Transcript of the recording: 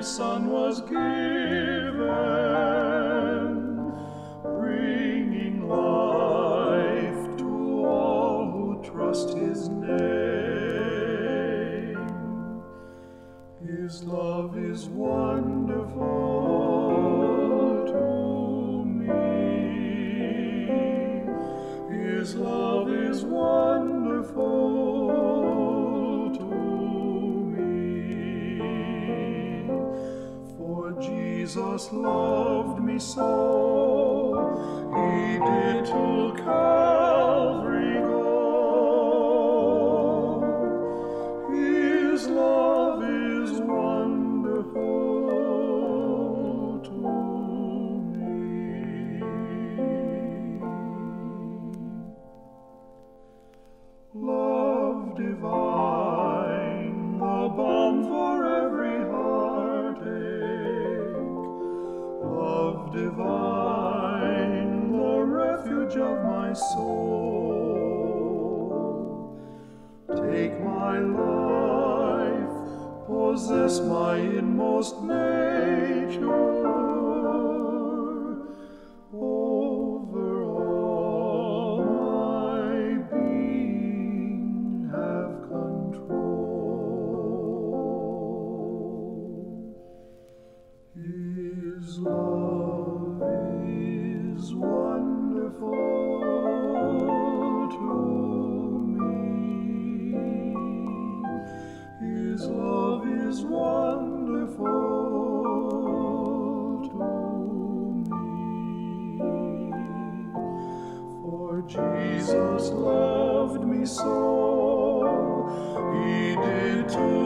Son was given, bringing life to all who trust His name. His love is wonderful to me. His love is wonderful to me. For Jesus loved me so, He did to Calvary go. His love is wonderful to me. Love divine, the balm for every heartache. Love divine, the refuge of my soul. Take my life, possess my inmost nature. Over all my being have control. His love is wonderful to me. His love is wonderful to me. For Jesus loved me so, He did to